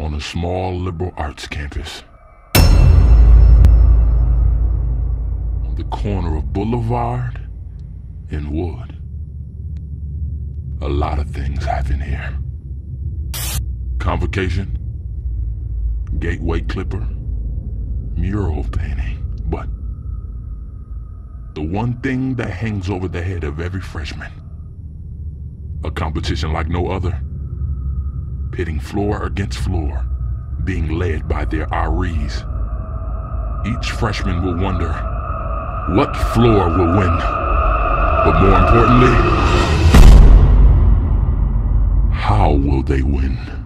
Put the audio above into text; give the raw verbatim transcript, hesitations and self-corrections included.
on a small liberal arts campus. On the corner of Boulevard and Wood. A lot of things happen here. Convocation, gateway clipper, mural painting. But the one thing that hangs over the head of every freshman, a competition like no other, pitting floor against floor, being led by their R Es. Each freshman will wonder, what floor will win? But more importantly, how will they win?